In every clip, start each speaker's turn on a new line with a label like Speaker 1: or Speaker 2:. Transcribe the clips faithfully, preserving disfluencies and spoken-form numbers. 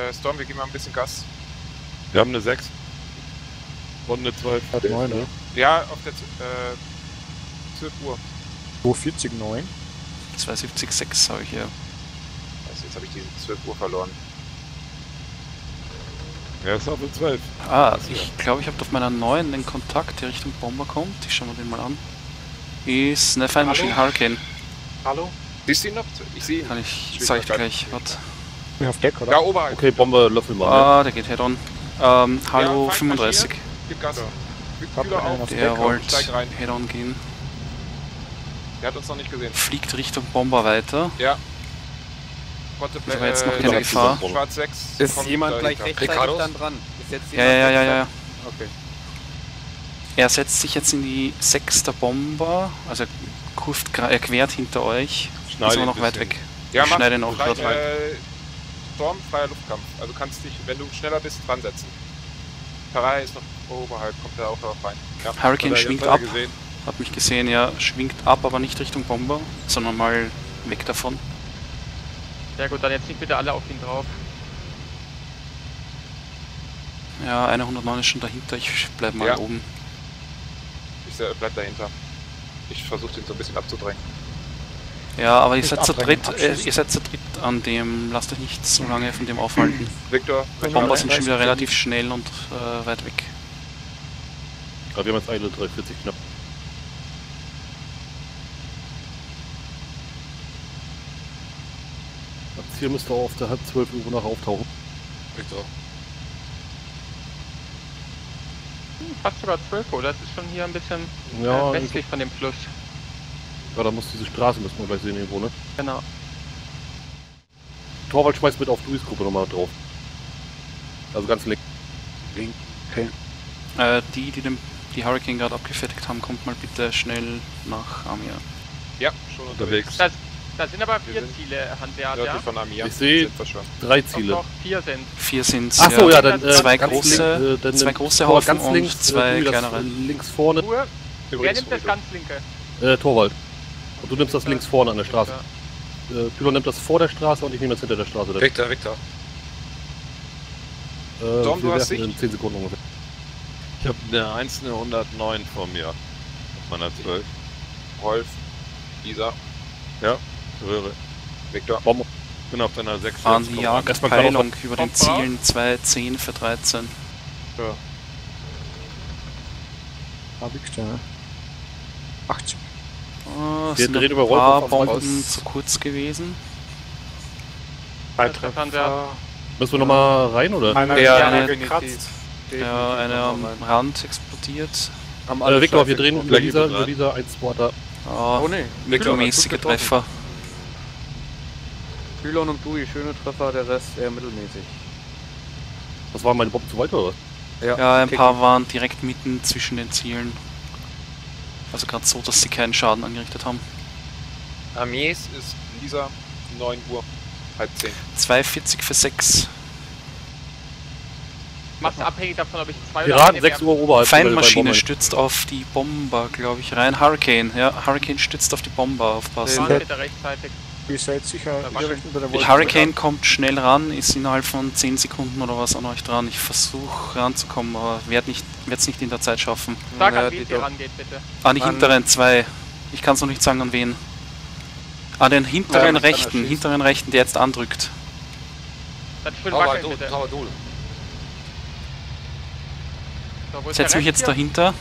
Speaker 1: Äh, Storm, wir geben mal ein bisschen Gas.
Speaker 2: Wir haben eine sechs. Und eine zwölf.
Speaker 3: Hat neun, ne?
Speaker 1: Ja, auf der äh, zwölf Uhr.
Speaker 3: zweihundertvierzig, neun.
Speaker 4: zweihundertsiebzig, sechs habe ich hier.
Speaker 1: Also jetzt habe ich die zwölf Uhr verloren.
Speaker 2: Ja, ist auf eine zwölf.
Speaker 4: Ah, ich glaube, ich habe auf meiner neuen den Kontakt, der Richtung Bomber kommt. Ich schaue mir den mal an. Ist eine Fine Machine Hurricane.
Speaker 1: Hallo? Siehst du ihn noch? Ich sehe ihn.
Speaker 4: Kann ich, sag ich dir gleich. Warte.
Speaker 3: Auf Deck, oder?
Speaker 1: Ja, oberhalb.
Speaker 2: Okay, Bombe, Löffel mal.
Speaker 4: Ah, der geht head-on. Ähm, hallo,
Speaker 1: Ja,
Speaker 4: fünfunddreißig.
Speaker 1: Gib Gas.
Speaker 3: Hab
Speaker 1: Kühler
Speaker 3: einen
Speaker 1: auf.
Speaker 3: auf
Speaker 4: Der
Speaker 1: Deck,
Speaker 4: wollte
Speaker 1: steig rein.
Speaker 4: head-on gehen.
Speaker 1: Der hat uns noch nicht gesehen.
Speaker 4: Fliegt Richtung Bomber weiter.
Speaker 1: Ja. Warte,
Speaker 4: Das war jetzt noch
Speaker 1: äh,
Speaker 4: keine Gefahr.
Speaker 1: Schwarz sechs.
Speaker 5: Ist
Speaker 1: kommt
Speaker 5: jemand
Speaker 1: da
Speaker 5: gleich
Speaker 1: hinter.
Speaker 5: rechtzeitig dann dran? Ist jetzt
Speaker 4: Ja,
Speaker 5: jemand
Speaker 4: ja, ja, ja, ja.
Speaker 5: Okay.
Speaker 4: Er setzt sich jetzt in die sechs der Bomber, also er kurft, gra- er quert hinter euch.
Speaker 2: Schneide
Speaker 4: Ist aber
Speaker 2: ihn
Speaker 4: noch
Speaker 2: ein
Speaker 4: weit
Speaker 2: bisschen.
Speaker 4: weg.
Speaker 1: Ja,
Speaker 4: Ich
Speaker 1: mach,
Speaker 4: schneide ihn auch
Speaker 1: frei,
Speaker 4: gerade rein.
Speaker 1: äh, Storm, freier Luftkampf. Also kannst dich, wenn du schneller bist, dran setzen. Parai ist noch oberhalb, kommt da auch noch rein. Ja.
Speaker 4: Hurricane
Speaker 2: Hat er-
Speaker 4: schwingt
Speaker 2: hat er
Speaker 4: ab,
Speaker 2: gesehen.
Speaker 4: hat mich gesehen, ja, schwingt ab, aber nicht Richtung Bomber, sondern mal weg davon.
Speaker 6: Sehr gut, dann jetzt nicht bitte alle auf ihn drauf.
Speaker 4: Ja, eine hundertneun ist schon dahinter, ich bleib mal
Speaker 1: Ja.
Speaker 4: oben.
Speaker 1: Ich äh, bleib dahinter. Ich versuche den so ein bisschen abzudrängen.
Speaker 4: Ja, aber ihr
Speaker 3: Nicht
Speaker 4: seid zu
Speaker 3: abdrängen,
Speaker 4: dritt, äh,
Speaker 3: abschießen.
Speaker 4: ihr seid zu dritt an dem, lasst euch nicht so lange von dem aufhalten.
Speaker 1: Victor,
Speaker 4: Die Bomber sind schon wieder relativ schnell und äh, weit weg.
Speaker 2: Ja, wir haben jetzt eine dreihundertvierzig knapp. Das Ziel müsste auf der halb zwölf Uhr nach auftauchen.
Speaker 1: Victor.
Speaker 6: Hm, fast sogar zwölf Uhr, das ist schon hier ein bisschen
Speaker 2: Ja,
Speaker 6: äh, westlich von dem Fluss.
Speaker 2: ja, da muss diese Straße, müssen wir gleich sehen irgendwo, ne?
Speaker 6: Genau.
Speaker 2: Torwald schmeißt mit auf Luis Gruppe nochmal drauf. Also ganz links.
Speaker 4: Äh, die, die den, die Hurricane gerade abgefertigt haben, kommt mal bitte schnell nach Amir.
Speaker 1: Ja, schon unterwegs.
Speaker 6: Das, das sind aber vier
Speaker 1: Wir sind
Speaker 6: Ziele, Hanseat,
Speaker 1: Nördlich
Speaker 6: ja?
Speaker 1: von Amir.
Speaker 2: Ich sehe
Speaker 1: Sind wir schon.
Speaker 2: drei
Speaker 6: Doch,
Speaker 2: Ziele.
Speaker 6: doch, vier sind.
Speaker 4: Vier sind
Speaker 2: Ach so, ja, dann äh,
Speaker 4: zwei
Speaker 2: ganz
Speaker 4: große,
Speaker 2: link, äh, dann
Speaker 4: zwei
Speaker 2: nimm
Speaker 4: große
Speaker 2: Torwald
Speaker 4: Haufen
Speaker 2: ganz
Speaker 4: und
Speaker 2: links,
Speaker 4: zwei
Speaker 2: äh, du das,
Speaker 4: kleinere.
Speaker 2: äh, links vorne,
Speaker 6: Ruhe. Wer
Speaker 1: Übrigens,
Speaker 6: nimmt das
Speaker 1: Ruhe.
Speaker 6: ganz linke?
Speaker 2: äh, Torwald. Und du nimmst das links vorne an der Straße.
Speaker 6: Ja.
Speaker 2: Äh, Pylon nimmt das vor der Straße und ich nehme das hinter der Straße. Dann.
Speaker 1: Victor, Victor.
Speaker 2: Äh,
Speaker 1: Dom,
Speaker 2: wir
Speaker 1: du hast
Speaker 2: werfen
Speaker 1: Sicht?
Speaker 2: in zehn Sekunden ungefähr.
Speaker 7: Ich habe eine einzelne hundertneun vor mir. Auf meiner zwölf.
Speaker 1: Rolf, Isa,
Speaker 7: Röhre.
Speaker 1: Victor.
Speaker 2: Bombe.
Speaker 7: Ich bin auf deiner sechs.
Speaker 4: Fahren
Speaker 7: jetzt,
Speaker 4: die
Speaker 7: komm
Speaker 4: Jagd
Speaker 2: erstmal
Speaker 4: Peilung über den
Speaker 6: Kommt raus.
Speaker 4: Zielen zwei zehn für dreizehn.
Speaker 3: Hab ich da. achtzig.
Speaker 4: Oh,
Speaker 2: Wir
Speaker 4: sind
Speaker 2: drehen
Speaker 4: ein
Speaker 2: über
Speaker 4: paar
Speaker 2: Rolf auf
Speaker 4: Bomben
Speaker 2: aus.
Speaker 4: zu kurz gewesen.
Speaker 6: Das haben wir.
Speaker 2: Müssen wir nochmal rein, oder?
Speaker 3: Einer
Speaker 4: Ja,
Speaker 3: ja,
Speaker 4: eine-
Speaker 3: gekratzt.
Speaker 4: Ja, eine am Rand explodiert.
Speaker 2: Äh, Victor, wir drehen über
Speaker 7: Gleich
Speaker 2: dieser,
Speaker 7: über
Speaker 2: über dieser ein Spotter.
Speaker 4: Oh,
Speaker 5: nee.
Speaker 4: mittelmäßige Treffer.
Speaker 5: Pylon und Dui, schöne Treffer, der Rest eher mittelmäßig.
Speaker 2: Was waren meine Bomben zu weit, oder was?
Speaker 4: Ja, ein
Speaker 5: kicken.
Speaker 4: paar waren direkt mitten zwischen den Zielen. Also gerade so, dass sie keinen Schaden angerichtet haben.
Speaker 1: Amiens ist Lisa, neun Uhr, halb zehn.
Speaker 4: zwei vierzig für sechs.
Speaker 6: Mach's abhängig davon, ob ich zwei oder
Speaker 2: Piraten
Speaker 6: eine
Speaker 2: sechs
Speaker 6: werfe.
Speaker 2: Uhr oberhalb.
Speaker 4: Feindmaschine
Speaker 2: bei Bomben.
Speaker 4: stützt auf die Bomber, glaube ich, rein. Hurricane, ja, Hurricane stützt auf die Bomber, aufpassen.
Speaker 6: Fahren bitte rechtzeitig.
Speaker 3: Ihr seid sicher
Speaker 6: Da
Speaker 3: ihr rechnet bei der
Speaker 4: Die
Speaker 3: Wolke.
Speaker 4: Hurricane kommt schnell ran, ist innerhalb von zehn Sekunden oder was an euch dran. Ich versuche ranzukommen, aber werde nicht, werde es nicht in der Zeit schaffen.
Speaker 6: Sag
Speaker 5: Ja,
Speaker 6: an
Speaker 5: die
Speaker 6: wen sie
Speaker 5: doch.
Speaker 6: rangeht, bitte.
Speaker 4: An die
Speaker 5: An-
Speaker 4: hinteren zwei. Ich kann es noch nicht sagen, an wen. An den hinteren
Speaker 5: Ja,
Speaker 4: rechten, hinteren rechten, der jetzt andrückt.
Speaker 6: Dann schön wackeln, bitte. So, wo ist
Speaker 4: Setz
Speaker 6: der
Speaker 4: mich jetzt
Speaker 6: Rest hier?
Speaker 4: dahinter.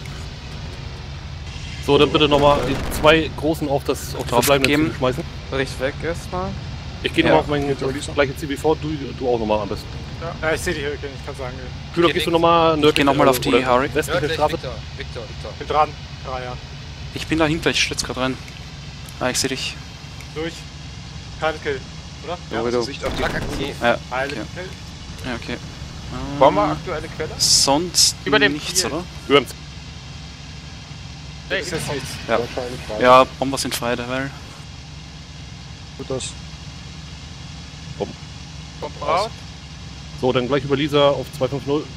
Speaker 2: So, dann bitte nochmal die zwei großen auf das, auf das
Speaker 4: Drauf
Speaker 2: verbleibende
Speaker 4: gegeben.
Speaker 2: Ziel schmeißen.
Speaker 5: Rechts weg erstmal.
Speaker 2: Ich gehe
Speaker 4: Ja.
Speaker 2: nochmal auf mein das gleiche Ziel wie vor, du, du auch nochmal am besten.
Speaker 8: Ja, ich sehe die Hurricane, ich kann sagen.
Speaker 2: Kühler, gehst du nochmal nördlich?
Speaker 4: geh noch mal
Speaker 2: äh,
Speaker 4: auf die
Speaker 2: oder
Speaker 4: Hurricane.
Speaker 2: westliche Straße?
Speaker 8: Ich bin dran. Ah ja.
Speaker 4: Ich bin dahinter, ich stütze gerade rein. Ah, ich sehe dich.
Speaker 8: Durch. Keine Kill, oder?
Speaker 5: Ja, wieder.
Speaker 1: Sicht auf die
Speaker 4: Ja,
Speaker 8: Heile
Speaker 4: okay.
Speaker 8: Kill.
Speaker 4: Ja, okay. Ähm,
Speaker 1: Bomber, aktuelle Quelle?
Speaker 4: Sonst
Speaker 6: Über dem
Speaker 4: nichts,
Speaker 6: Ziel.
Speaker 4: oder?
Speaker 2: Über dem
Speaker 6: Nee,
Speaker 8: Ist jetzt nichts.
Speaker 4: Ja.
Speaker 3: Wahrscheinlich frei.
Speaker 4: Ja, Bomber sind frei derweil.
Speaker 3: Gut aus.
Speaker 6: kommt raus.
Speaker 2: So, dann gleich über Lisa auf zwei fünf null.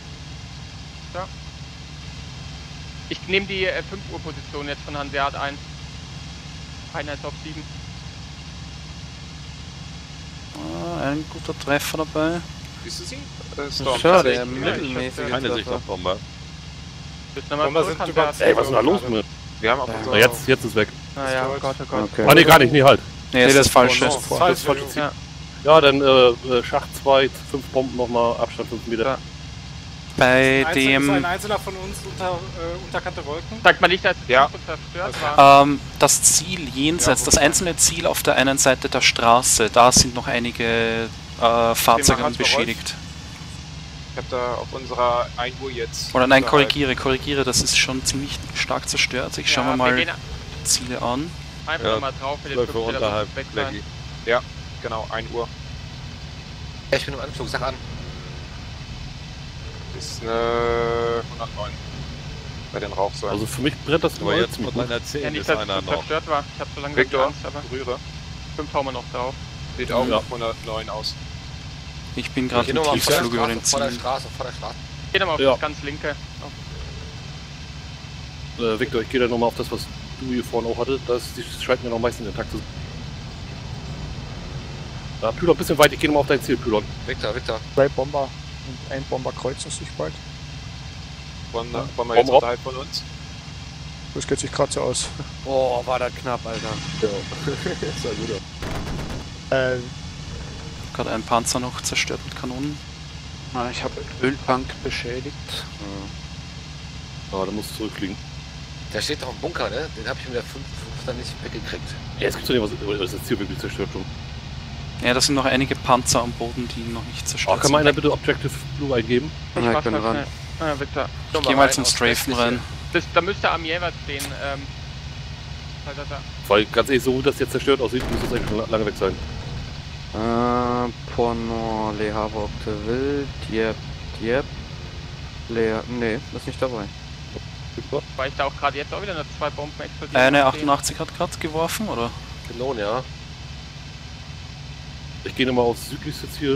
Speaker 6: Ich nehme die äh, fünf Uhr Position jetzt von Hanseat ein. Einer ist auf sieben.
Speaker 4: Ah, ein guter Treffer dabei.
Speaker 1: Siehst du sie? Äh, Storm.
Speaker 5: Schade, der
Speaker 1: tatsächlich.
Speaker 5: mittelmäßige
Speaker 7: Keine
Speaker 5: Treffer.
Speaker 7: Sichtbombe.
Speaker 6: Jetzt nochmal
Speaker 8: Bomber
Speaker 6: zurück
Speaker 8: sind
Speaker 6: an
Speaker 8: über-
Speaker 6: der-
Speaker 2: Ey, was ist denn da los mit?
Speaker 1: Wir haben auf
Speaker 5: Ja.
Speaker 1: unserer...
Speaker 2: Na, jetzt, jetzt ist weg.
Speaker 6: Naja, oh Gott, oh Gott.
Speaker 5: Okay.
Speaker 2: Ah, nee, gar nicht, nee, halt.
Speaker 4: Nee, ist das falsche.
Speaker 8: Oh,
Speaker 3: Vor-
Speaker 8: falsch,
Speaker 2: falsche
Speaker 8: Entschuldigung.
Speaker 6: Ja.
Speaker 2: Ja, dann äh, äh, Schacht zwei, fünf Bomben nochmal, Abstand fünf Meter.
Speaker 6: Ja.
Speaker 4: Bei
Speaker 8: Einzel- ist ein
Speaker 4: dem,
Speaker 8: Einzelner von uns unter äh, unterkante Wolken.
Speaker 6: Sagt man nicht, dass es
Speaker 1: Ja.
Speaker 6: zerstört war?
Speaker 4: ähm, das Ziel jenseits,
Speaker 1: Ja,
Speaker 4: das einzelne Ziel auf der einen Seite der Straße, da sind noch einige äh, Fahrzeuge
Speaker 1: Rolf.
Speaker 4: beschädigt.
Speaker 1: Ich hab da auf unserer ein Uhr jetzt...
Speaker 4: Oder nein,
Speaker 1: unterhalb-
Speaker 4: korrigiere, korrigiere, das ist schon ziemlich stark zerstört. Ich schaue
Speaker 6: Ja,
Speaker 4: mir
Speaker 6: wir
Speaker 4: mal
Speaker 6: gehen
Speaker 4: Ziele an.
Speaker 6: einfach
Speaker 7: Ja,
Speaker 6: nochmal drauf, wenn der
Speaker 7: zwölf Uhr
Speaker 6: Flugzeug
Speaker 7: unterhalb,
Speaker 6: weg sein.
Speaker 7: Blackie.
Speaker 1: Genau, ein Uhr.
Speaker 9: Ja, ich bin im Anflug, sag an.
Speaker 1: Ist eine hundertneun. Bei den Rauchsäulen.
Speaker 2: Also für mich brennt das
Speaker 7: Aber
Speaker 2: überall
Speaker 7: jetzt
Speaker 2: ziemlich
Speaker 7: mit
Speaker 2: gut.
Speaker 7: meiner
Speaker 6: Ja,
Speaker 7: zehn
Speaker 6: nicht,
Speaker 7: ist
Speaker 6: dass
Speaker 7: einer
Speaker 6: es
Speaker 7: noch.
Speaker 6: zerstört war. Ich hab so lange
Speaker 1: Victor,
Speaker 6: gebremst, aber
Speaker 1: rühre.
Speaker 6: fünf hauen wir noch drauf.
Speaker 1: Sieht auch
Speaker 2: Ja.
Speaker 1: auf hundertneun aus.
Speaker 4: Ich bin
Speaker 9: Ich
Speaker 4: gerade
Speaker 9: geh
Speaker 4: im
Speaker 9: nur mal vor der
Speaker 4: Tiefflug über
Speaker 9: Straße,
Speaker 4: den
Speaker 9: vor der
Speaker 4: Zielen.
Speaker 9: Straße, vor der Straße.
Speaker 6: Geh nochmal auf
Speaker 2: Ja.
Speaker 6: das ganz linke. Oh.
Speaker 2: Äh, Victor, ich gehe da nochmal auf das, was du hier vorhin auch hattest. Das, das scheint mir noch meistens intakt zu sein. Ja, Pylon, ein bisschen weit, ich gehe nochmal auf dein Ziel, Pylon.
Speaker 9: Victor, Victor.
Speaker 3: Zwei Bomber und ein Bomber kreuzen sich bald.
Speaker 1: Wollen,
Speaker 2: Ja.
Speaker 1: wollen wir jetzt
Speaker 2: Bomber.
Speaker 1: unterhalb von uns?
Speaker 3: Das geht sich gerade so aus.
Speaker 5: Oh, war das knapp, Alter.
Speaker 2: Sehr gut.
Speaker 3: Äh,
Speaker 4: Gerade ein Panzer noch zerstört mit Kanonen.
Speaker 5: Ah, ich habe Öltank beschädigt.
Speaker 2: Ja, da muss zurückfliegen.
Speaker 9: Da steht doch ein Bunker, ne? Den habe ich mit der fünf dann nicht weggekriegt.
Speaker 2: Ja, jetzt gibt's doch nicht, was oder ist das Ziel wirklich zerstört schon.
Speaker 4: Ja, da sind noch einige Panzer am Boden, die noch nicht
Speaker 2: Oh,
Speaker 4: zerstört
Speaker 2: kann mal einer
Speaker 4: sind.
Speaker 2: bitte Objective Blue eingeben?
Speaker 6: Ich
Speaker 5: Ja, ich
Speaker 6: mach's
Speaker 5: bin
Speaker 6: mal
Speaker 5: dran.
Speaker 6: schnell. Ah, Victor.
Speaker 4: Ich geh mal zum Strafen
Speaker 9: Westliche.
Speaker 4: rein.
Speaker 6: Das, da müsste Amieva stehen. Ähm, weil das da.
Speaker 2: Weil ganz ehrlich, so wie das jetzt zerstört aussieht, muss das eigentlich schon lange weg sein.
Speaker 5: Äh, Porno, Le Havre, Octeville, Dieppe, Dieppe, Le... Nee, ist nicht dabei.
Speaker 6: Weil ich da auch gerade jetzt auch wieder noch zwei Bomben explodiert.
Speaker 4: Eine achtundachtzig hat gerade geworfen, oder?
Speaker 9: Gelohnt, ja.
Speaker 2: Ich gehe nochmal aufs südlichste Ziel.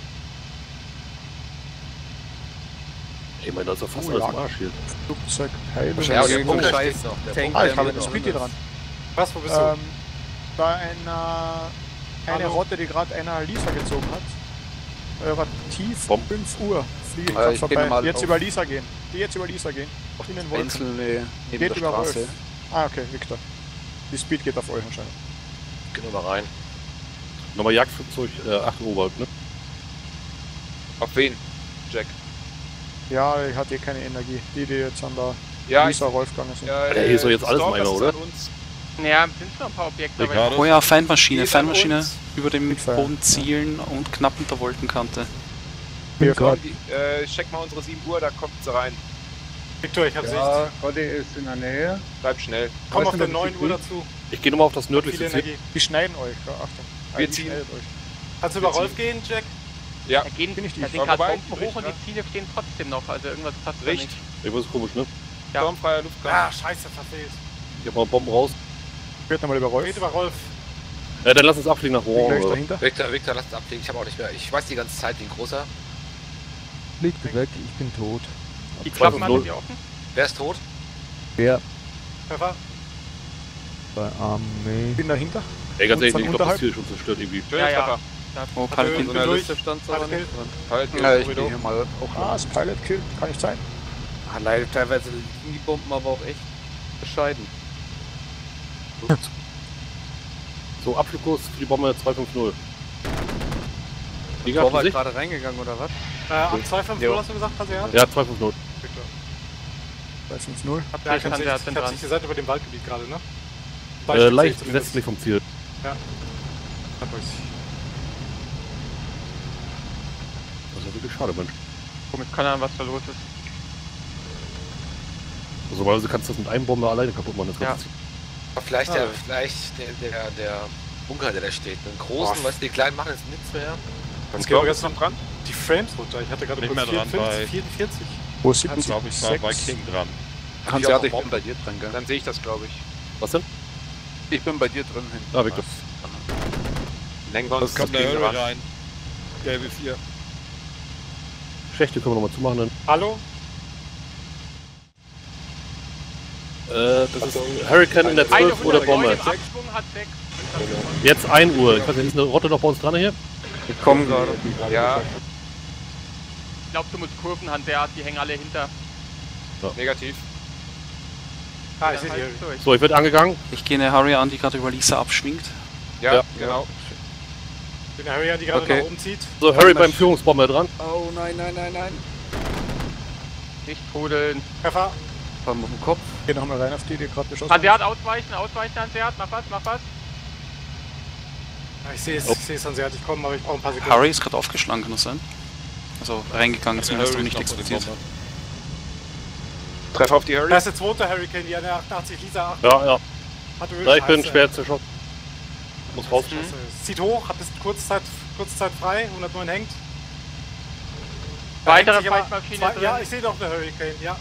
Speaker 2: Ey, mein, da ist doch fast
Speaker 3: Oh,
Speaker 2: alles
Speaker 3: ja.
Speaker 2: am Arsch hier.
Speaker 3: Flugzeug, Heilung.
Speaker 9: Ja, und der
Speaker 5: irgendwo
Speaker 9: Bunker
Speaker 5: Scheiß
Speaker 9: steht noch. Der
Speaker 5: Tank.
Speaker 9: Bunker
Speaker 3: Ah, ich
Speaker 9: steht
Speaker 3: habe
Speaker 9: noch.
Speaker 3: den Speedy dran.
Speaker 8: Was, wo bist du?
Speaker 3: Ähm, da einer, eine
Speaker 8: Hallo.
Speaker 3: Rotte, die gerade einer Lisa gezogen hat. Eurer tief
Speaker 2: Bom.
Speaker 3: fünf Uhr. Fliege ich
Speaker 5: Äh,
Speaker 3: grad
Speaker 5: ich geh
Speaker 3: vorbei.
Speaker 5: nochmal
Speaker 3: Jetzt
Speaker 5: auf-
Speaker 3: über Lisa gehen. Die jetzt über Lisa gehen. In den Wolken.
Speaker 5: Einzelne neben
Speaker 3: Geht
Speaker 5: der
Speaker 3: über Wolf.
Speaker 5: Straße.
Speaker 3: Ah, okay, Victor. Die Speed geht auf euch anscheinend.
Speaker 9: Geh nur mal rein.
Speaker 2: Nochmal Jagdflugzeug, äh, acht Oberhalb, ne?
Speaker 1: Auf wen? Jack.
Speaker 3: Ja, ich hatte eh keine Energie. Die, die jetzt an der
Speaker 1: Ja, ich,
Speaker 3: Lisa Wolf gegangen sind.
Speaker 1: ja,
Speaker 2: Alter, hier ist doch jetzt alles
Speaker 1: Storm,
Speaker 2: meiner,
Speaker 1: das ist
Speaker 2: oder?
Speaker 1: an uns.
Speaker 6: Ja, sind noch ein paar Objekte, aber
Speaker 7: Ricardo?
Speaker 4: Oh ja, Feindmaschine,
Speaker 1: Die ist an
Speaker 4: Feindmaschine
Speaker 1: uns.
Speaker 4: über dem
Speaker 3: Mitfeuern.
Speaker 4: Boden zielen und knapp unter Wolkenkante.
Speaker 3: Hier
Speaker 1: Storm,
Speaker 3: gerade.
Speaker 1: die, äh, check mal unsere sieben Uhr, da kommt sie rein.
Speaker 8: Victor, ich hab Sicht.
Speaker 10: Roddy ist in der Nähe.
Speaker 1: Bleib schnell.
Speaker 8: Komm
Speaker 10: Weißt
Speaker 8: auf
Speaker 10: du,
Speaker 8: der
Speaker 10: was
Speaker 8: neun
Speaker 10: ich
Speaker 8: Uhr
Speaker 10: will?
Speaker 8: dazu.
Speaker 2: Ich gehe nochmal auf das
Speaker 8: Viel
Speaker 2: nördlichste Ziel.
Speaker 8: Energie.
Speaker 3: Die schneiden euch, ja, Achtung.
Speaker 1: Wir
Speaker 3: die
Speaker 1: ziehen.
Speaker 3: schneidet euch.
Speaker 8: Kannst du über Rolf gehen, Jack?
Speaker 1: Ja,
Speaker 6: da gehen
Speaker 3: Bin ich die?
Speaker 6: da sind
Speaker 1: Fahr
Speaker 6: gerade
Speaker 1: vorbei,
Speaker 6: Bomben
Speaker 1: durch,
Speaker 6: hoch und
Speaker 1: ne?
Speaker 6: die Ziele stehen trotzdem noch. Also irgendwas passt da
Speaker 1: Richt.
Speaker 6: nicht.
Speaker 2: Irgendwas ist komisch, ne?
Speaker 6: Ja.
Speaker 1: Sturmfreier Luftkampf.
Speaker 8: Ah, scheiße, verfehlt.
Speaker 2: Ich hab mal Bomben raus.
Speaker 3: Wird nochmal über Rolf.
Speaker 8: Geht über Rolf.
Speaker 2: Ja, dann lass uns abfliegen nach
Speaker 3: Bin gleich
Speaker 2: Rouen. oder?
Speaker 3: dahinter.
Speaker 9: Victor, Victor, lass uns abfliegen. Ich habe auch nicht mehr. Ich weiß die ganze Zeit, wie ein großer.
Speaker 10: Fliegt weg, ich bin tot.
Speaker 6: Die
Speaker 2: zwei
Speaker 6: Klappen
Speaker 2: fünf
Speaker 6: hatten
Speaker 2: null.
Speaker 6: die offen.
Speaker 9: Wer ist tot?
Speaker 10: Wer
Speaker 8: Pfeffer.
Speaker 10: bei Armee?
Speaker 3: Bin dahinter.
Speaker 2: Ey, ganz
Speaker 3: Und
Speaker 2: ehrlich,
Speaker 3: von
Speaker 2: ich glaube, das
Speaker 3: unterhalb?
Speaker 2: Ziel ist schon zerstört irgendwie.
Speaker 1: Schön,
Speaker 6: Ja, ja.
Speaker 1: Treffer.
Speaker 4: Oh,
Speaker 8: Hat
Speaker 4: Palpin.
Speaker 8: er-
Speaker 5: So eine
Speaker 8: durch.
Speaker 5: Liste stand so
Speaker 8: Hat
Speaker 5: nicht
Speaker 8: er-
Speaker 5: drin.
Speaker 1: Halt,
Speaker 5: Ja, ich
Speaker 1: Corridor.
Speaker 5: gehe hier mal auch
Speaker 3: Ah,
Speaker 5: rein.
Speaker 3: das Pilot Kill. Kann nicht sein.
Speaker 5: Ah, leider teilweise liegen die Bomben aber auch echt bescheiden.
Speaker 2: So, Abflugkurs für die Bombe zwei fünf null. Die gab
Speaker 5: Torwart
Speaker 2: es nicht?
Speaker 5: gerade reingegangen oder was?
Speaker 8: Äh, ab zwei fünf null
Speaker 5: Jo.
Speaker 8: hast du gesagt, hat er?
Speaker 2: Ja, zwei fünf null.
Speaker 3: Bei fünf null.
Speaker 6: Habt
Speaker 8: Ja,
Speaker 6: ihr
Speaker 8: ich hab
Speaker 6: schon, der hat
Speaker 8: Sicht.
Speaker 6: den
Speaker 8: Ich hab
Speaker 6: dran.
Speaker 8: Sicht, ihr seid über dem Waldgebiet gerade, ne?
Speaker 2: Äh,
Speaker 8: Beispiel
Speaker 2: leicht
Speaker 8: zumindest.
Speaker 2: westlich vom Ziel.
Speaker 8: Hat euch.
Speaker 2: Das ist ja wirklich schade, Mensch.
Speaker 6: Womit keine Ahnung, was da los ist.
Speaker 2: Also, normalerweise kannst du das mit einem Bomber alleine kaputt machen. Das
Speaker 6: Ja.
Speaker 2: ganze Ziel.
Speaker 9: Aber vielleicht,
Speaker 8: Ah.
Speaker 9: der, vielleicht der, der, der Bunker, der da steht. Den großen,
Speaker 8: Boah.
Speaker 9: weißt du, die kleinen machen jetzt nichts mehr.
Speaker 8: Jetzt gehen wir jetzt
Speaker 1: noch
Speaker 8: noch
Speaker 1: dran.
Speaker 8: die Frames runter. Ich hatte gerade
Speaker 7: Nicht
Speaker 8: kurz
Speaker 7: mehr dran
Speaker 8: vierundfünfzig,
Speaker 7: bei-
Speaker 8: vierundvierzig.
Speaker 3: Wo
Speaker 7: Ich
Speaker 3: siebzig?
Speaker 7: glaube, ich war bei King dran.
Speaker 9: Kannst ja, ich
Speaker 5: bin bei dir drin, gell?
Speaker 1: Dann sehe ich das, glaube ich.
Speaker 2: Was denn?
Speaker 5: Ich bin bei dir drin hin.
Speaker 2: Ah, Victor.
Speaker 1: Lenken wir uns
Speaker 7: Das kommt
Speaker 1: gegen
Speaker 7: der
Speaker 1: ran.
Speaker 7: Höhe rein. Gelbe vier.
Speaker 2: Schächte können wir nochmal zumachen. Dann.
Speaker 8: Hallo?
Speaker 2: Äh, das ist Hurricane in der
Speaker 6: Eine
Speaker 2: zwölf oder
Speaker 6: hundertneun
Speaker 2: Bombe.
Speaker 6: im Abschwung hat sechs.
Speaker 2: Jetzt ein Uhr. Ich weiß nicht, ist eine Rotte noch bei uns dran hier?
Speaker 5: Ich komme gerade.
Speaker 1: Ja,
Speaker 6: Ich glaube, du musst Kurven, Hanseat, die hängen alle hinter.
Speaker 1: negativ.
Speaker 8: Ah, ich
Speaker 6: Dann
Speaker 8: sehe
Speaker 6: halt
Speaker 8: die.
Speaker 6: durch.
Speaker 2: So, ich werde angegangen.
Speaker 4: Ich gehe eine Harrier an, die gerade über Lisa abschwingt.
Speaker 1: Ja,
Speaker 2: Ja.
Speaker 1: genau.
Speaker 8: Ich bin der Harry, die gerade
Speaker 5: Okay.
Speaker 8: nach oben zieht.
Speaker 2: So, Harry beim Führungsbomber dran.
Speaker 5: Oh nein, nein, nein, nein.
Speaker 6: Nicht trudeln.
Speaker 8: Treffer.
Speaker 5: Komm auf den Kopf.
Speaker 3: Geh nochmal rein auf die, die gerade beschossen haben.
Speaker 6: Hanseat ausweichen, ausweichen, Hanseat. Mach was, mach was.
Speaker 8: Ja, ich sehe es, ich sehe es dann sehr, ich komme, aber ich brauche ein paar Sekunden.
Speaker 4: Harry ist gerade aufgeschlagen, kann das sein? Also reingegangen, zumindest noch nicht explodiert.
Speaker 1: Treffer auf die Harry.
Speaker 8: Da ist der zweite Hurricane, die an der achtundachtzig Lisa acht.
Speaker 2: Ja, ja.
Speaker 8: Hat Öl.
Speaker 2: ja ich bin
Speaker 8: Scheiße.
Speaker 2: schwer zerschossen. Muss raus.
Speaker 8: Scheiße. Zieht hoch, hat bis kurzzeit, kurzzeit frei, hundertneun hängt. Da
Speaker 6: Weitere
Speaker 8: hängt sich aber
Speaker 6: Fightmaschine
Speaker 8: zwei-
Speaker 6: drin.
Speaker 8: Ja, ich sehe doch eine Hurricane, ja.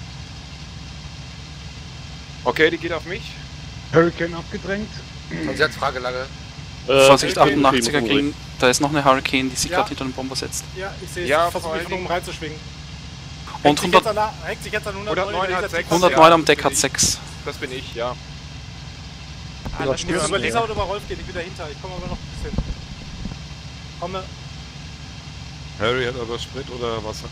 Speaker 1: Okay, die geht auf mich.
Speaker 10: Hurricane abgedrängt.
Speaker 9: Und sie hat Fragelage.
Speaker 2: Äh,
Speaker 4: Vorsicht,
Speaker 2: Hurricane
Speaker 4: achtundachtziger
Speaker 2: kriegen,
Speaker 4: kriegen. Da ist noch eine Hurricane, die sich
Speaker 8: Ja.
Speaker 4: gerade hinter den Bomber setzt.
Speaker 8: Ja, ich sehe es.
Speaker 1: Ja,
Speaker 8: ich versuche
Speaker 1: vor
Speaker 8: mich von
Speaker 1: allen
Speaker 8: oben reinzuschwingen.
Speaker 4: Und
Speaker 8: Hängt sich jetzt
Speaker 4: hundert,
Speaker 8: an der- hängt sich jetzt an hundertneun.
Speaker 1: hundertneun hat
Speaker 8: Lisa
Speaker 1: sechs.
Speaker 8: Tick.
Speaker 4: hundertneun
Speaker 1: Ja,
Speaker 4: am Deck
Speaker 1: das
Speaker 4: hat
Speaker 1: bin ich.
Speaker 4: sechs.
Speaker 1: Das bin ich, ja.
Speaker 6: Ah, das
Speaker 8: Muss
Speaker 6: ist
Speaker 8: über
Speaker 6: leer.
Speaker 8: Lisa oder über Rolf gehen, ich bin dahinter. Ich komme aber noch ein bisschen. Komme.
Speaker 7: Harry hat aber Sprit oder Wasser.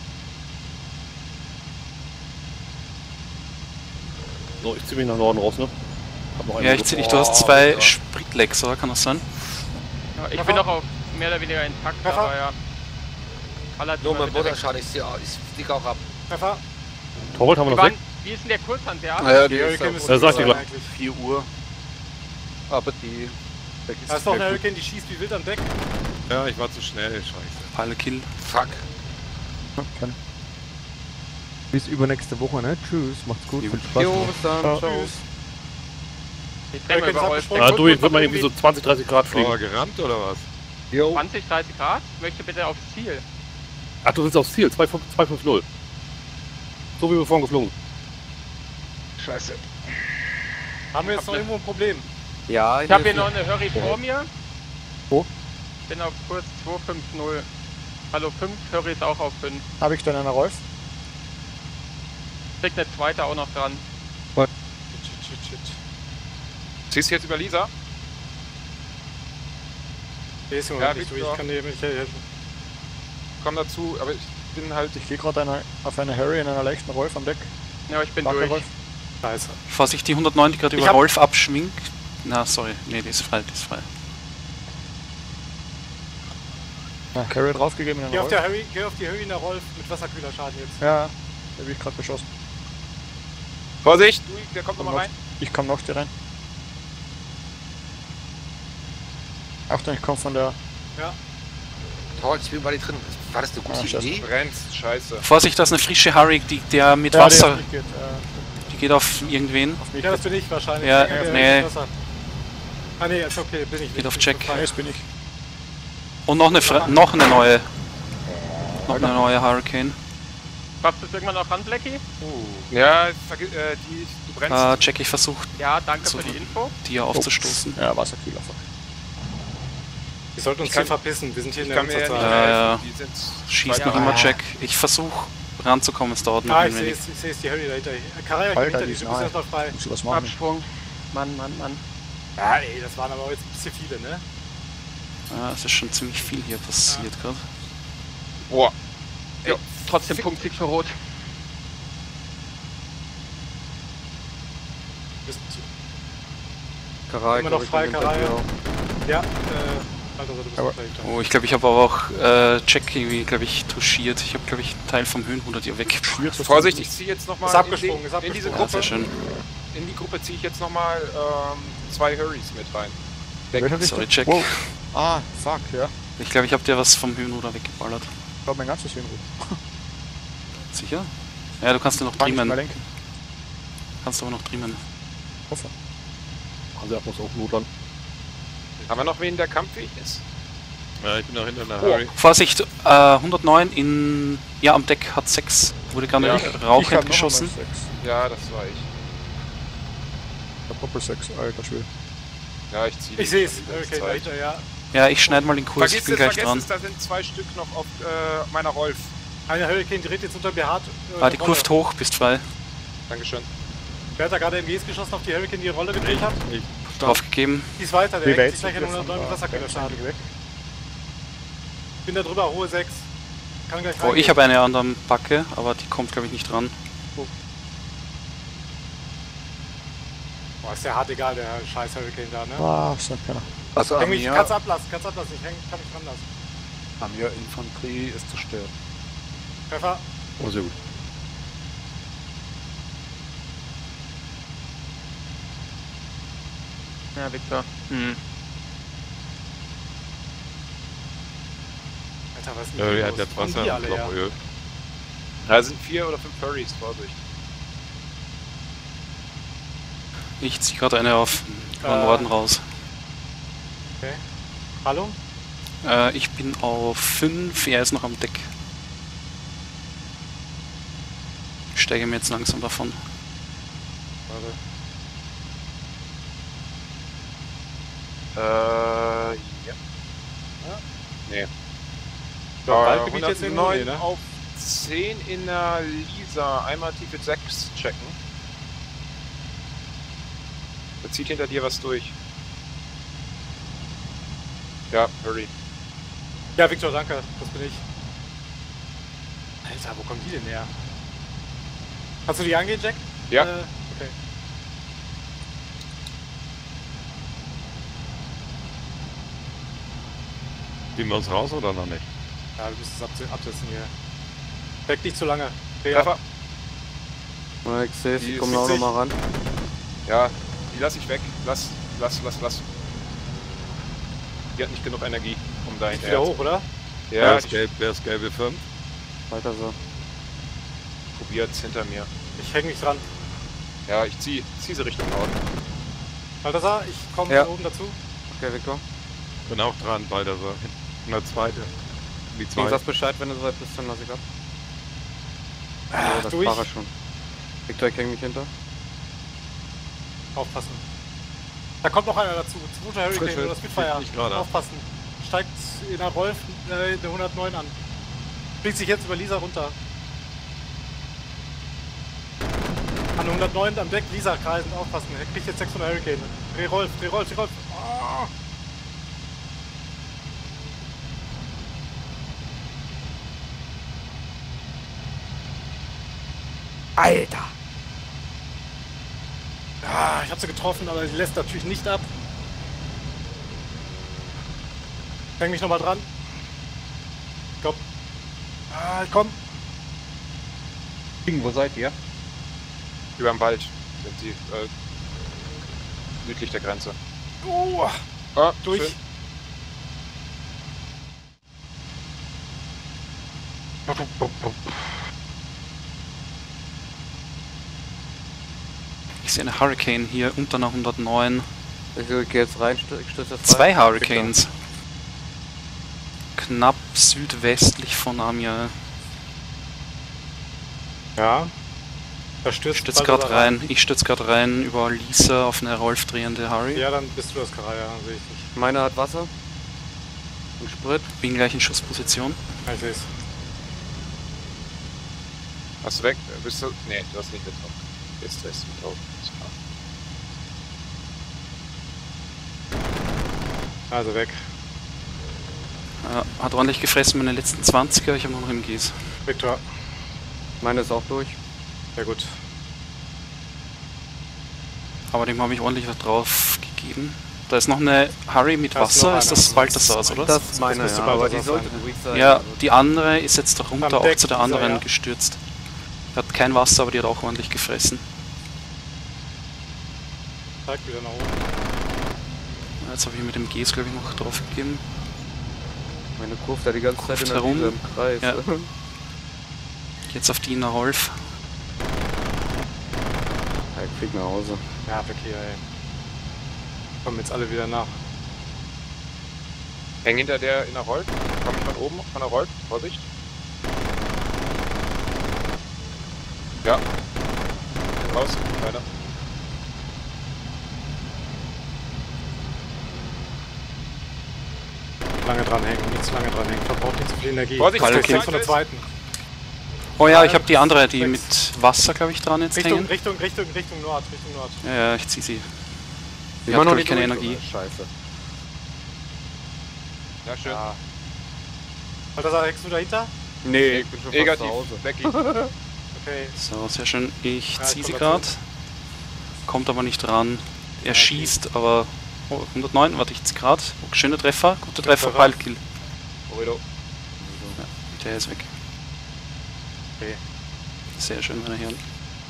Speaker 2: So, ich zieh mich nach Norden raus, ne? Hab noch einen
Speaker 4: Ja, ich
Speaker 2: Minute.
Speaker 4: zieh dich, du hast zwei Spritlecks, oder? Kann das sein?
Speaker 6: Ja, ich bin noch auf mehr oder weniger intakt,
Speaker 8: Treffer.
Speaker 6: aber ja. Aller
Speaker 9: Nur mein
Speaker 6: bitte weg.
Speaker 9: Motorschaden, ich, sehe- ich fliege auch ab.
Speaker 8: Treffer.
Speaker 2: Torwald haben wir
Speaker 6: Wie,
Speaker 2: noch
Speaker 6: wann,
Speaker 2: weg.
Speaker 6: wie ist denn der Kurs, Hanseat?
Speaker 5: Naja,
Speaker 8: Die
Speaker 5: die ist
Speaker 8: Hurricane
Speaker 5: auf
Speaker 8: müsste
Speaker 2: Ja, sag ich
Speaker 8: sein
Speaker 2: dir
Speaker 8: eigentlich.
Speaker 5: vier Uhr. Aber die...
Speaker 8: Da ist noch eine Hurricane, die schießt wie wild am Deck.
Speaker 7: Ja, ich war zu schnell, scheiße.
Speaker 4: Pile Kill.
Speaker 9: Fuck.
Speaker 10: Kann. Bis übernächste Woche, ne? Tschüss, macht's gut,
Speaker 4: Jo.
Speaker 10: viel Spaß.
Speaker 5: Jo,
Speaker 10: noch.
Speaker 5: bis dann.
Speaker 3: Ciao.
Speaker 5: Ciao.
Speaker 8: Tschüss.
Speaker 6: Ich dreh mal
Speaker 8: Hurricane
Speaker 6: über
Speaker 8: ist
Speaker 6: Rolf.
Speaker 8: abgesprungen.
Speaker 6: Der
Speaker 2: Ah,
Speaker 6: Kurs
Speaker 2: du,
Speaker 6: muss
Speaker 2: jetzt wird
Speaker 6: noch
Speaker 2: man irgendwie so zwanzig, dreißig Grad fliegen.
Speaker 7: Oh, gerammt oder was?
Speaker 10: Jo.
Speaker 6: zwanzig, dreißig Grad. Ich möchte bitte aufs Ziel.
Speaker 2: Ach, du willst aufs Ziel, zwei fünf null. So wie wir vorhin geflogen.
Speaker 10: Scheiße.
Speaker 8: Haben wir jetzt noch irgendwo ein Problem?
Speaker 5: Ja,
Speaker 6: Ich habe hier
Speaker 5: ist
Speaker 6: noch eine Hurry vor mir.
Speaker 3: Wo?
Speaker 6: Bin auf Kurs zwei fünf null. Hallo fünf, Hurry ist auch auf fünf.
Speaker 3: Habe ich dann einen Rolf?
Speaker 6: Kriegt eine zweite auch noch dran.
Speaker 8: Shit, shit, shit.
Speaker 1: Ziehst du jetzt über Lisa?
Speaker 8: Der ist im
Speaker 1: Ja,
Speaker 8: Moment nicht durch,
Speaker 1: Victor.
Speaker 8: ich kann dir nicht helfen.
Speaker 1: Komm dazu, aber ich bin halt...
Speaker 3: Ich gehe gerade eine, auf eine Harry in einer leichten Rolf am Deck.
Speaker 6: Ja, ich bin
Speaker 3: Starker
Speaker 6: durch.
Speaker 3: Rolf.
Speaker 8: Scheiße.
Speaker 4: Vorsicht, die hundertneun, die gerade
Speaker 8: Ich
Speaker 4: über
Speaker 8: hab-
Speaker 4: Rolf abschwingt. Na, sorry. Nee, die ist frei, die ist frei.
Speaker 3: Ja, Carry draufgegeben in
Speaker 8: Geh
Speaker 3: einer
Speaker 8: auf,
Speaker 3: Rolf.
Speaker 8: der Harry, geh auf die Harry in der Rolf mit Wasserkühlerschaden jetzt.
Speaker 3: Ja, da bin ich gerade beschossen.
Speaker 1: Vorsicht, du, der kommt nochmal rein.
Speaker 3: Ich komme noch dir rein. Achtung, ich komme von der...
Speaker 9: Toll, ich bin bei dir drin. War das eine gute
Speaker 3: Ah, scheiße.
Speaker 9: Idee?
Speaker 1: Brennst, scheiße.
Speaker 4: Vorsicht, da ist eine frische Harry, die, der mit
Speaker 3: Ja,
Speaker 4: Wasser,
Speaker 3: Die, geht, äh,
Speaker 4: die geht auf irgendwen.
Speaker 3: auf mich.
Speaker 8: Ja, das bin ich wahrscheinlich.
Speaker 4: Ja,
Speaker 8: Der- der
Speaker 4: nee.
Speaker 8: ist Wasser. Ah nee, ist okay, bin ich nicht.
Speaker 4: Geht auf
Speaker 8: Ist
Speaker 4: Check.
Speaker 8: total-
Speaker 3: Ja, das bin ich.
Speaker 4: Und noch eine, Fra noch eine neue. Noch eine neue Hurricane.
Speaker 6: Schaffst du es irgendwann noch ran, Blackie?
Speaker 1: Ja, vergi- äh, die, du brennst.
Speaker 4: Äh, Jack, ich versuche,
Speaker 6: Ja, danke
Speaker 4: So.
Speaker 6: für die Info.
Speaker 4: die hier aufzustoßen.
Speaker 3: Ja, Wasserkühler. fuck.
Speaker 8: Wir sollten uns
Speaker 1: Ich kann-
Speaker 8: hier verpissen, wir sind hier
Speaker 1: ich
Speaker 8: in
Speaker 1: kann
Speaker 8: der
Speaker 1: mir ja nicht
Speaker 8: Uhrzeit.
Speaker 4: Ja,
Speaker 1: mehr
Speaker 4: ja.
Speaker 1: helfen. Die sind
Speaker 4: Schießt
Speaker 1: Ja.
Speaker 4: noch immer Jack. Ich versuche ranzukommen, es dauert noch
Speaker 8: Ah,
Speaker 4: ein
Speaker 8: ich sehe
Speaker 4: wenig.
Speaker 8: es, ich sehe es, die Harry dahinter. Karaya,
Speaker 3: Alter,
Speaker 8: hinter
Speaker 3: die
Speaker 8: dir,
Speaker 3: ist
Speaker 8: du bist
Speaker 3: nahe.
Speaker 8: erstmal frei.
Speaker 3: Muss ich was machen?
Speaker 6: Absprung. Mann, Mann, Mann.
Speaker 8: Ja, ey, das waren aber jetzt ein bisschen viele, ne?
Speaker 4: Ja, es ist schon ziemlich viel hier passiert gerade.
Speaker 1: Boah.
Speaker 6: Ja, trotzdem Punktsieg für Rot.
Speaker 8: Du bist
Speaker 5: Karai,
Speaker 8: immer noch
Speaker 5: glaub ich,
Speaker 8: frei,
Speaker 5: hinter
Speaker 8: Karaya.
Speaker 5: dir.
Speaker 8: Ja, äh, Alter, du bist
Speaker 3: Aber-
Speaker 8: noch dahinter.
Speaker 4: Oh, ich glaube, ich habe aber auch äh, Jack irgendwie, glaube ich, touchiert. Ich habe, glaube ich, einen Teil vom Höhenruder dir weg.
Speaker 1: Vorsicht, ich ziehe jetzt nochmal
Speaker 8: Ist
Speaker 1: in,
Speaker 8: abgesprungen,
Speaker 1: die-
Speaker 8: ist
Speaker 1: in diese
Speaker 8: abgesprungen.
Speaker 4: Ja,
Speaker 1: Gruppe.
Speaker 4: sehr schön.
Speaker 1: In die Gruppe ziehe ich jetzt nochmal ähm, zwei Hurries mit rein. Weg.
Speaker 3: Welcher
Speaker 4: Sorry,
Speaker 3: Richtung?
Speaker 4: Jack.
Speaker 3: Wow. Ah, fuck, ja.
Speaker 4: Ich glaube, ich habe dir was vom Höhenruder weggeballert.
Speaker 3: Ich glaube, mein ganzes Höhenrad.
Speaker 4: Sicher? Ja, du kannst dir noch
Speaker 3: Kann ich mal
Speaker 4: trimmen.
Speaker 3: lenken.
Speaker 4: Kannst aber noch trimmen.
Speaker 3: Hoffe.
Speaker 2: Also er muss auch Notland.
Speaker 1: Haben wir noch wen, der kampffähig ist?
Speaker 7: Ja, ich bin auch hinter einer
Speaker 1: Oh.
Speaker 7: Harry.
Speaker 4: Vorsicht, äh, hundertneun in. Ja, am Deck hat sechs. Wurde gerade
Speaker 1: Ja.
Speaker 4: Rauch
Speaker 3: Ich hab noch
Speaker 4: entgeschossen.
Speaker 3: einmal sechs.
Speaker 1: Ja, das war ich.
Speaker 3: Der Doppel sechs, alter Schwede.
Speaker 1: Ja, ich ziehe
Speaker 8: Ich sehe es, okay, dahinter, ja.
Speaker 4: Ja, ich schneide mal den Kurs,
Speaker 1: Vergiss
Speaker 4: ich bin
Speaker 1: es,
Speaker 4: gleich
Speaker 1: vergiss
Speaker 4: dran.
Speaker 1: es, da sind zwei Stück noch auf äh, meiner Rolf.
Speaker 8: Eine Hurricane dreht jetzt unter Behaart. Äh,
Speaker 4: Ah, die
Speaker 8: Rolle.
Speaker 4: Kurve hoch, bist frei.
Speaker 1: Dankeschön.
Speaker 8: Wer hat da gerade M Gs geschossen auf die Hurricane, die die Rolle gedreht hat?
Speaker 4: Draufgegeben.
Speaker 8: Die ist weiter,
Speaker 3: Wie
Speaker 8: der hängt
Speaker 3: weit
Speaker 8: sich gleich
Speaker 3: sind
Speaker 8: an
Speaker 3: wir von
Speaker 8: hundertneun mit
Speaker 3: der
Speaker 8: Wasserkühlerschaden.
Speaker 3: weg?
Speaker 8: Bin da drüber, hohe sechs. Kann gleich
Speaker 4: Oh,
Speaker 8: reingehen.
Speaker 4: ich habe eine an der Backe, aber die kommt glaube ich nicht ran.
Speaker 8: Boah, ist ja hart egal, der scheiß Hurricane da, ne?
Speaker 3: Ah, sagt keiner.
Speaker 2: Also
Speaker 8: Häng mich,
Speaker 2: Amir,
Speaker 8: kannst ablassen, kannst ablassen, ich häng, kann mich dran lassen.
Speaker 2: Amir Infanterie ist zerstört.
Speaker 8: Treffer.
Speaker 2: Oh, sehr gut.
Speaker 6: Ja, Victor. Hm.
Speaker 8: Alter, was ist
Speaker 7: Ja,
Speaker 8: denn
Speaker 7: die
Speaker 8: hier
Speaker 7: hat
Speaker 8: los?
Speaker 7: jetzt
Speaker 8: Kommen
Speaker 7: Wasser
Speaker 8: die
Speaker 7: und
Speaker 8: alle her?
Speaker 7: Flopöl.
Speaker 1: Da sind vier oder fünf Furries, Vorsicht.
Speaker 4: Ich ziehe gerade eine auf über
Speaker 8: Äh.
Speaker 4: Norden raus.
Speaker 8: Okay. Hallo?
Speaker 4: Äh, ich bin auf fünf, er ist noch am Deck. Ich steige mir jetzt langsam davon.
Speaker 8: Warte.
Speaker 1: Äh, ja. Nee.
Speaker 8: So,
Speaker 1: Äh,
Speaker 8: Waldgebiet jetzt irgendwo? Nee,
Speaker 1: hundertneun
Speaker 8: ne?
Speaker 1: auf zehn in der Lisa. Einmal Tiefe sechs checken. Da zieht hinter dir was durch. Ja, hurry.
Speaker 8: Ja, Victor, danke. Das bin ich. Alter, wo kommen die denn her? Kannst du die angehen, Jack?
Speaker 1: Ja.
Speaker 8: Äh, okay.
Speaker 7: Ziehen wir uns raus oder noch nicht?
Speaker 8: Ja, du musst es abse- absetzen hier. Weg nicht zu lange. Dreh ab.
Speaker 1: Treffer.
Speaker 5: Ja, ich sehe es,
Speaker 1: Die
Speaker 5: ich komme auch
Speaker 8: ist
Speaker 5: noch mal ran.
Speaker 1: Ja, die lass ich weg. Lass, lass, lass, lass. Die hat nicht genug Energie, um da
Speaker 8: Ist
Speaker 1: hinterher.
Speaker 8: wieder hoch, oder?
Speaker 7: Wer
Speaker 1: Ja,
Speaker 7: ist gelb? Wer ist gelbe fünf?
Speaker 5: Weiter so.
Speaker 1: probiert's hinter mir.
Speaker 8: Ich häng mich dran.
Speaker 1: Ja, ich zieh, zieh sie Richtung Norden.
Speaker 8: Balthasar, ich komme
Speaker 5: Ja.
Speaker 8: von oben dazu.
Speaker 5: Okay, Victor.
Speaker 7: Bin auch dran, weiter so. In der zweite. Die
Speaker 5: Du
Speaker 7: zweite.
Speaker 5: sagst Bescheid, wenn du soweit bist, dann lass ich ab.
Speaker 8: Ah,
Speaker 5: Ja, das
Speaker 8: durch.
Speaker 5: war er schon. Victor, ich häng mich hinter.
Speaker 8: Aufpassen. Da kommt noch einer dazu. Zweiter Hurricane
Speaker 7: Frische,
Speaker 8: oder Spitfire.
Speaker 7: nicht gerade.
Speaker 8: Aufpassen. Steigt in der Rolf äh, der hundertneun an. Fliegt sich jetzt über Lisa runter. An hundertneun am Deck, Lisa kreisen, aufpassen. Er kriegt jetzt sechshundert Hurricane. Dreh Rolf, dreh Rolf, dreh Rolf. Oh.
Speaker 5: Alter!
Speaker 8: Ah, ich hab sie getroffen, aber sie lässt natürlich nicht ab. Häng mich nochmal dran. Komm. Ah, komm.
Speaker 2: Wo seid ihr?
Speaker 1: Überm Wald sind sie äh, südlich der Grenze.
Speaker 8: Oh,
Speaker 1: Ah,
Speaker 8: durch.
Speaker 1: schön.
Speaker 4: Ich sehe eine Hurricane hier unter einer hundertneun.
Speaker 5: Ich gehe jetzt rein, stü- ich stütze jetzt
Speaker 4: Zwei
Speaker 5: rein.
Speaker 4: Hurricanes. Knapp südwestlich von Amir.
Speaker 8: Ja. Da
Speaker 4: Ich
Speaker 8: stürzt
Speaker 4: stütze
Speaker 8: Balthasar
Speaker 4: gerade rein. Ich stütze gerade rein über Lisa auf eine Rolf drehende Harry.
Speaker 8: Ja, dann bist du das Karaya, dann sehe ich dich.
Speaker 5: Meiner hat Wasser. Und Sprit.
Speaker 4: Bin gleich in Schussposition.
Speaker 8: Ja, ich sehe es.
Speaker 1: Hast du weg? Bist du. Nee, du hast nicht mit drauf. Jetzt ist mit drauf. Ist klar.
Speaker 8: Also weg.
Speaker 4: Äh, hat ordentlich gefressen meine letzten zwanziger. Ich habe noch im Gieß.
Speaker 8: Victor.
Speaker 5: Meine ist auch durch.
Speaker 8: Sehr gut.
Speaker 4: Aber dem habe ich ordentlich was drauf gegeben. Da ist noch eine Harry mit
Speaker 8: Da ist
Speaker 4: Wasser.
Speaker 8: noch
Speaker 4: Ist das
Speaker 8: einer.
Speaker 4: Balthasars, oder?
Speaker 5: Das ist meine,
Speaker 8: müsste
Speaker 5: ja,
Speaker 8: Balthasar
Speaker 5: aber die sollte
Speaker 8: sein.
Speaker 5: ruhig sein.
Speaker 4: Ja,
Speaker 5: Also,
Speaker 4: die andere ist jetzt doch runter,
Speaker 8: Am
Speaker 4: auch
Speaker 8: Deck
Speaker 4: zu der
Speaker 8: dieser,
Speaker 4: anderen
Speaker 8: ja.
Speaker 4: gestürzt. Die hat kein Wasser, aber die hat auch ordentlich gefressen.
Speaker 8: Zeigt wieder nach oben.
Speaker 4: Jetzt habe ich mit dem Gs, glaube ich, noch drauf gegeben.
Speaker 5: meine kurft da die ganze Zeit in der
Speaker 4: herum.
Speaker 5: Wiese im Kreis.
Speaker 4: Ja. Jetzt auf die in der Rolf.
Speaker 5: Ja, ich flieg nach Hause.
Speaker 8: Ja, weg hier, ey. Kommen jetzt alle wieder nach.
Speaker 1: Häng hinter der in der Roll. Komm ich von oben, von der Roll. Vorsicht. Ja. Raus. Weiter.
Speaker 8: Lange dranhängen, nicht zu lange dranhängen. Verbraucht nicht zu viel Energie.
Speaker 1: Vorsicht,
Speaker 8: Das ist
Speaker 4: okay.
Speaker 8: der von der zweiten.
Speaker 4: Oh ja, ich habe die andere, die
Speaker 8: Sechs.
Speaker 4: mit Wasser, glaube ich, dran jetzt
Speaker 8: Richtung,
Speaker 4: hängen.
Speaker 8: Richtung, Richtung, Richtung Nord, Richtung Nord.
Speaker 4: Ja, ja, ich zieh sie. Die
Speaker 5: Immer
Speaker 4: hat,
Speaker 5: noch
Speaker 4: glaube ich,
Speaker 5: nicht
Speaker 4: keine
Speaker 5: durch,
Speaker 4: Energie.
Speaker 5: oder? Scheiße.
Speaker 1: Ja, schön.
Speaker 8: Ja. Balthasar, hängst du dahinter?
Speaker 5: Nee, ich bin schon fast
Speaker 1: Negativ,
Speaker 5: zu Hause.
Speaker 1: weg.
Speaker 8: Okay.
Speaker 4: So, sehr schön. Ich
Speaker 8: Ja,
Speaker 4: ziehe
Speaker 8: ich
Speaker 4: sie
Speaker 8: komm
Speaker 4: gerade.
Speaker 8: dazu.
Speaker 4: Kommt aber nicht ran. Er
Speaker 8: okay.
Speaker 4: schießt, aber... Oh, hundertneun, warte, ich zieh gerade. Oh, schöner Treffer, guter Treffer,
Speaker 8: Treffer.
Speaker 4: Pilotkill.
Speaker 1: Orido.
Speaker 4: Ja, der ist weg.
Speaker 8: Okay.
Speaker 4: Sehr schön, meine Herren.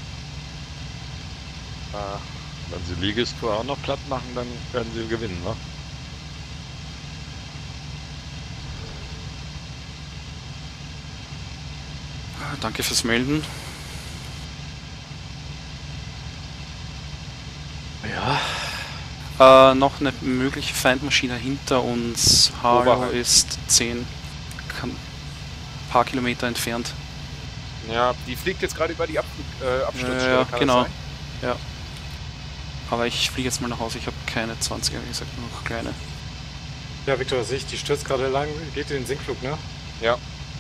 Speaker 7: Ah, wenn sie Liegestore auch noch platt machen, dann werden sie gewinnen, ne?
Speaker 4: Danke fürs Melden. Ja. Äh, noch eine mögliche Feindmaschine hinter uns. Harlow
Speaker 1: Oberhalb.
Speaker 4: ist zehn kann, paar Kilometer entfernt.
Speaker 1: Ja, die fliegt jetzt gerade über die Ab äh, Absturzstelle.
Speaker 4: Ja,
Speaker 1: kann das
Speaker 4: genau.
Speaker 1: sein?
Speaker 4: Ja. Aber ich fliege jetzt mal nach Hause. Ich habe keine zwanziger, wie gesagt, nur noch kleine.
Speaker 8: Ja, Victor, das sehe ich, die stürzt gerade lang, geht in den Sinkflug, ne?
Speaker 1: Ja.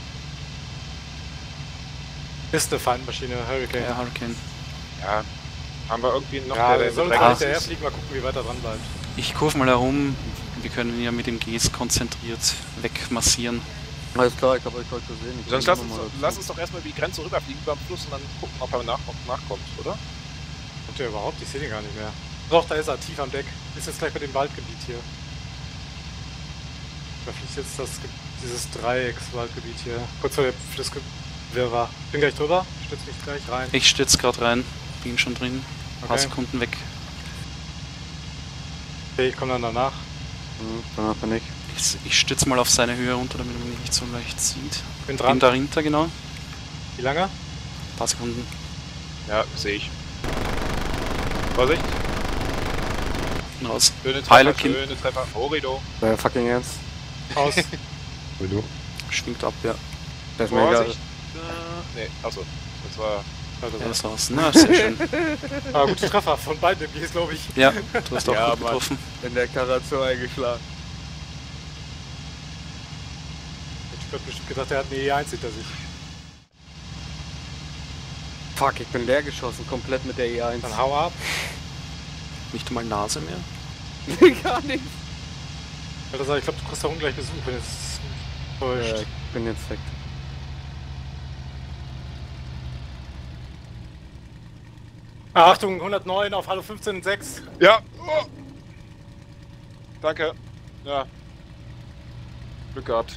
Speaker 8: Ist eine Feindmaschine, Hurricane.
Speaker 4: Ja, Hurricane.
Speaker 1: Ja. Haben wir irgendwie noch
Speaker 8: Ja,
Speaker 1: der,
Speaker 8: der soll
Speaker 1: der
Speaker 8: gar
Speaker 1: Dreck
Speaker 8: nicht daher
Speaker 1: ist?
Speaker 8: fliegen, mal gucken, wie weit er dran bleibt.
Speaker 4: Ich kurve mal herum. Wir können ihn ja mit dem Gs konzentriert wegmassieren.
Speaker 5: Alles klar, ich habe euch heute gesehen. Ich
Speaker 1: Sonst
Speaker 5: komm
Speaker 1: lass uns,
Speaker 5: nochmal dazu.
Speaker 1: lass uns doch erstmal über die Grenze rüberfliegen beim Fluss und dann gucken, ob er nach, nachkommt, oder?
Speaker 8: Kommt der überhaupt? Ich sehe den gar nicht mehr. Doch, da ist er, tief am Deck. Ist jetzt gleich bei dem Waldgebiet hier. Da fliegt jetzt das, Ge- dieses Dreieckswaldgebiet hier. Kurz vor der Flusswirrwarr. Bin gleich drüber, stütze mich gleich rein.
Speaker 4: Ich stürze gerade rein. Bin schon drin. Ein paar
Speaker 8: Okay.
Speaker 4: Sekunden weg.
Speaker 8: Okay, ich komme dann danach.
Speaker 5: Hm, danach bin ich.
Speaker 4: Ich, ich stütze mal auf seine Höhe runter, damit er mich nicht so leicht sieht.
Speaker 8: Bin
Speaker 4: Bin
Speaker 8: dran.
Speaker 4: dahinter, genau. Ein
Speaker 8: Wie lange?
Speaker 4: paar Sekunden.
Speaker 1: Ja, sehe ich. Vorsicht.
Speaker 4: Bin raus.
Speaker 1: Schöne Treffer,
Speaker 4: Pilotkill.
Speaker 1: schöne Treffer. Orido.
Speaker 5: Äh, fucking ernst.
Speaker 8: Aus.
Speaker 4: Schwingt ab, ja.
Speaker 5: Das ist mir egal.
Speaker 1: Vorsicht. Äh, nee, achso. Das war...
Speaker 4: Er ist raus. Na, sehr schön.
Speaker 8: Ah, gute Treffer von beiden M Gs, glaube ich.
Speaker 4: Ja, du hast auch
Speaker 5: Ja,
Speaker 4: gut
Speaker 5: Mann.
Speaker 4: getroffen.
Speaker 5: In der Karre so eingeschlagen.
Speaker 8: Der Typ hat bestimmt gedacht, er hat eine E eins hinter sich.
Speaker 5: Fuck, ich bin leer geschossen, komplett mit der E eins.
Speaker 8: Dann hau ab.
Speaker 4: Nicht einmal Nase mehr.
Speaker 5: Gar nichts.
Speaker 8: Alter, ich glaube, du kriegst da ungleich Besuch, wenn jetzt täuscht.
Speaker 5: Ja, ich bin jetzt weg.
Speaker 8: Achtung, hundertneun auf Hallo fünfzehn und sechs.
Speaker 1: Ja! Oh. Danke. Ja. Glück gehabt.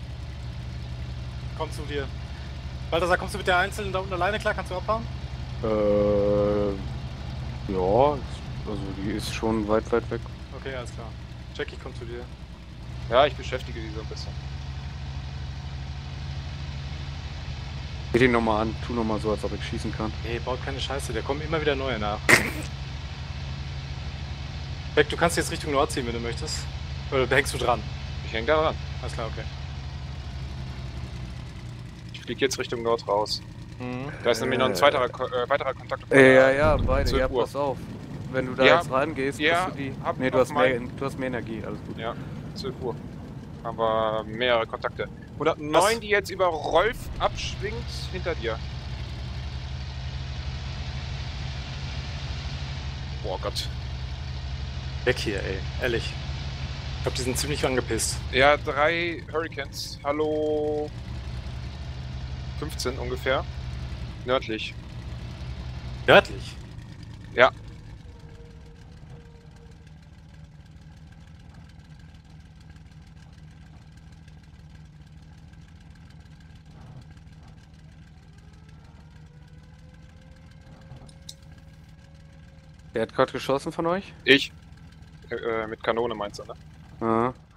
Speaker 8: Komm zu dir. Balthasar, kommst du mit der Einzelnen da unten alleine klar? Kannst du abhauen?
Speaker 5: Äh, ja, also die ist schon weit, weit weg.
Speaker 8: Okay, alles klar. Jackie, komm zu dir.
Speaker 1: Ja, ich beschäftige die so ein bisschen.
Speaker 5: Geh den nochmal an, tu nochmal so, als ob ich schießen kann.
Speaker 8: Nee, baut keine Scheiße, da kommen immer wieder neue nach. Beck, du kannst jetzt Richtung Nord ziehen, wenn du möchtest. Oder hängst du dran?
Speaker 1: Ich häng da dran.
Speaker 8: Alles klar, okay.
Speaker 1: Ich fliege jetzt Richtung Nord raus.
Speaker 8: Mhm.
Speaker 1: Da ist nämlich noch ein zweiter, äh, weiterer Kontakt.
Speaker 5: Äh, ja, ja, beide,
Speaker 1: zwölf
Speaker 5: ja,
Speaker 1: Uhr.
Speaker 5: pass auf. Wenn du da
Speaker 1: Ja,
Speaker 5: jetzt reingehst,
Speaker 1: ja,
Speaker 5: kriegst du die...
Speaker 1: hab
Speaker 5: Nee, du
Speaker 1: auf
Speaker 5: hast, mehr,
Speaker 1: mein-
Speaker 5: du hast mehr Energie, alles gut.
Speaker 1: Ja, zwölf Uhr. Aber mehrere Kontakte. hundertneun, die jetzt über Rolf abschwingt, hinter dir. Boah Gott.
Speaker 8: Weg hier, ey. Ehrlich. Ich glaube, die sind ziemlich angepisst.
Speaker 1: Ja, drei Hurricanes. Hallo. fünfzehn ungefähr. Nördlich.
Speaker 8: Nördlich?
Speaker 1: Ja.
Speaker 5: Wer hat gerade geschossen von euch?
Speaker 1: Ich. Äh, mit Kanone meinst du, ne?
Speaker 5: Ja.